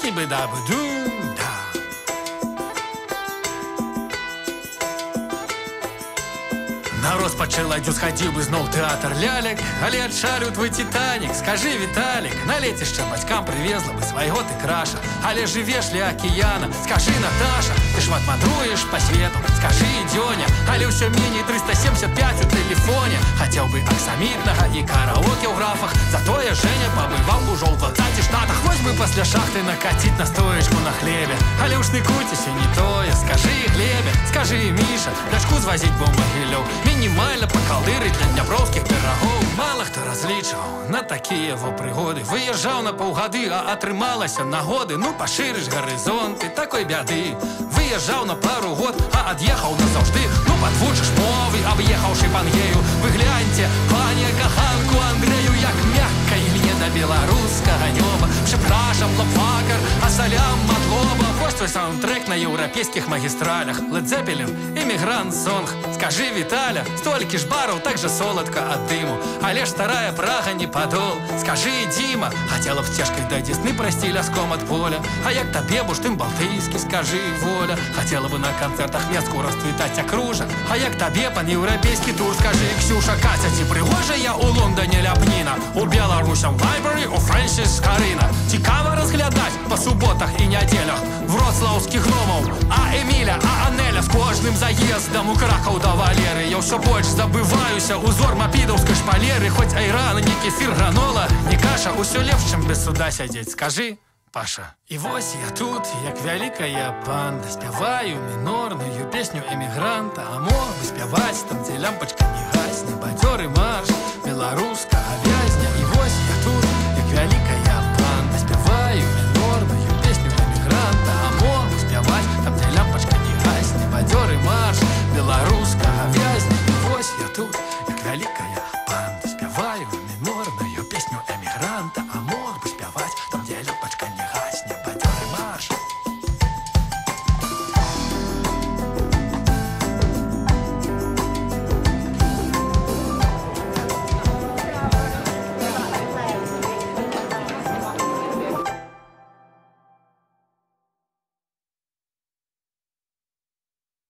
Скибы-дабы-дум, да. Народ пачэла дзю схадзіў бы зноў тэатр лялек, але адшалю твой Титаник. Скажи, Виталик, на лецішча бацькам привезла бы свайго ты краша. Але жывеш ля акіяна, скажи, Наташа, ты шмат мандруеш па свету. Скажи, Дзёня, але ўсё меней 375 у тэлефоне. Хацеў бы аксамітнага і караоке ў графах. Затое Женя пабываў ужо ў 20 штатах. Вось бы пасля шахты накаціць на стоечку на хлебе. Але ў Шныкуцесе не тое. Скажи, Глебе, скажи, Міша, дачку звазіць бы ў Магілёў. Мінімальна пакалдырыць для дняпроўскіх пірагоў. Мала хто разлічваў на такія во прыгоды. Выязджаў на паўгады, а атрымалася нагоды. Ну пашырыш гарызонты, такой бяды. Выязджаў на пару год, а ад'ехаў назаўжды. Ну падвучыш мовы, аб'ехаўшы Пангею. Вы гляньце, пане каханку Андрэю, як мякка ільне да беларускага нёба. Препрашам, лапфакар, а салям матлоба. Вось твой саундтрэк на еўрапейскіх магістралях. Лед Зеппелін, Эмігрант Сонг. Скажи, Виталя, столькі ж бараў, так же соладка ад дыму. Але ж старая Прага не падол. Скажи, Дима, хацела б сцежкай да Дзесны прайсці ляском ад поля. А як табе бурштын балтыйскі, скажи, Воля. Хацела бы на канцэртах Менску расцвітаць акружак. А як табе панеўрапейскі тур, скажи, Ксюша, Катя, ці прыгожая у Лондоне ляпніна? У Беларусям Лайбрary, у Фрэнсіс Карына. Цікава разглядаць па суботах і нядзелях вроцлаўскіх гномаў, а Эміля, а Анеля з кожным заездам у Кракаў да Валеры. Я ўсё больш забываюся узор мапідаўскай шпалеры. Хоць айран, не кефір, гранола, не каша, усё лепш, чым без суда сядзець. Скажи, Паша. І вось я тут, як вялікая панда, спяваю мінорную песню эмігранта. А мог бы спяваць там, дзе лямпачка не гасне, бадзёры марш беларускага